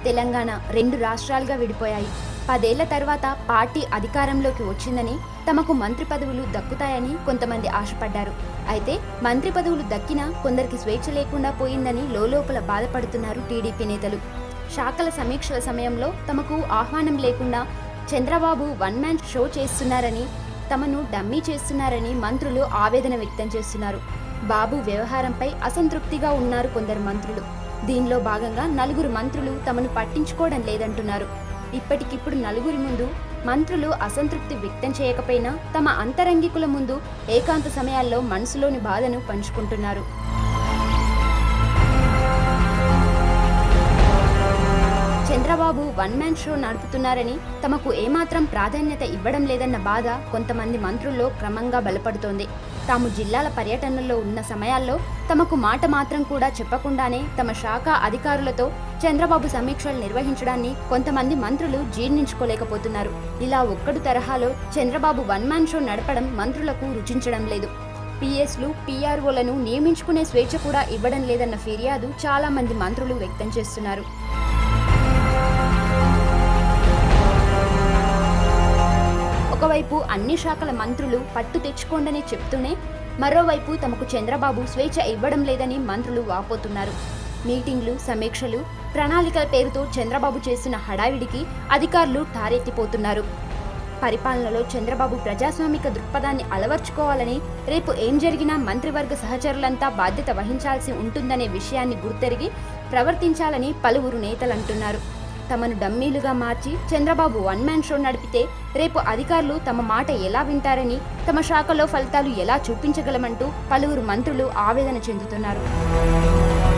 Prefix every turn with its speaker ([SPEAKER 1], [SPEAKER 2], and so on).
[SPEAKER 1] తెలంగాణ 2 రాష్ట్రాలుగా విడిపోయాయి. 10 ఏళ్ల తర్వాత పార్టీ అధికారంలోకి వచ్చిందని తమకు మంత్రి పదవులు దక్కుతాయని కొంతమంది ఆశపడ్డారు. అయితే మంత్రి పదవులు దక్కినా కొందరికి స్వేచ్ఛ లేకుండా పోయిందని లోలోపల బాధపడుతున్నారు టీడీపీ నేతలు. శాఖల సమీక్షల సమయంలో తమకు ఆహ్వానం లేకుండా చంద్రబాబు వన్ మ్యాన్ షో చేస్తున్నారని, తమను డమ్మీ చేస్తున్నారని మంత్రులు ఆవేదన వ్యక్తం చేస్తున్నారు. బాబు వ్యవహారంపై అసంతృప్తిగా ఉన్నారు కొందరు మంత్రులు. దీనిలో భాగంగా 4 మంత్రులు తమను పట్టించుకోవడం లేదంటున్నారు. ఇప్పటికిప్పుడు 4 ముందు మంత్రులు అసంతృప్తి వ్యక్తం చేయకపోయినా తమ అంతరంగికుల ముందు ఏకాంత సమయాల్లో మనసులోని బాధను పంచుకుంటున్నారు. చంద్రబాబు వన్ మ్యాన్ షో నడుపుతున్నారని, తమకు ఏమాత్రం ప్రాధాన్యత ఇవ్వడం లేదన్న బాధ కొంతమంది మంత్రుల్లో క్రమంగా బలపడుతోంది. తాము జిల్లాల పర్యటనలో ఉన్న సమయాల్లో తమకు మాట మాత్రం కూడా చెప్పకుండానే తమ శాఖ అధికారులతో చంద్రబాబు సమీక్షలు నిర్వహించడాన్ని కొంతమంది మంత్రులు జీర్ణించుకోలేకపోతున్నారు. ఇలా ఒక్కడు తరహాలో చంద్రబాబు వన్ మ్యాన్ షో నడపడం మంత్రులకు రుచించడం లేదు. పిఎస్లు, పిఆర్ఓలను నియమించుకునే స్వేచ్ఛ కూడా ఇవ్వడం లేదన్న ఫిర్యాదు చాలా మంది మంత్రులు వ్యక్తం చేస్తున్నారు. ఒకవైపు అన్ని శాఖల మంత్రులు పట్టు తెచ్చుకోండని చెప్తూనే మరోవైపు తమకు చంద్రబాబు స్వేచ్ఛ ఇవ్వడం లేదని మంత్రులు వాపోతున్నారు. మీటింగ్లు, సమీక్షలు, ప్రణాళికల పేరుతో చంద్రబాబు చేస్తున్న హడావిడికి అధికారులు ఠారెత్తిపోతున్నారు. పరిపాలనలో చంద్రబాబు ప్రజాస్వామిక దృక్పథాన్ని అలవర్చుకోవాలని, రేపు ఏం జరిగినా మంత్రివర్గ సహచరులంతా బాధ్యత వహించాల్సి ఉంటుందనే విషయాన్ని గుర్తెరిగి ప్రవర్తించాలని పలువురు నేతలు అంటున్నారు. తమను డమ్మీలుగా మార్చి చంద్రబాబు వన్ మ్యాన్ షో నడిపితే రేపు అధికారులు తమ మాట ఎలా వింటారని, తమ శాఖలో ఫలితాలు ఎలా చూపించగలమంటూ పలువురు మంత్రులు ఆవేదన చెందుతున్నారు.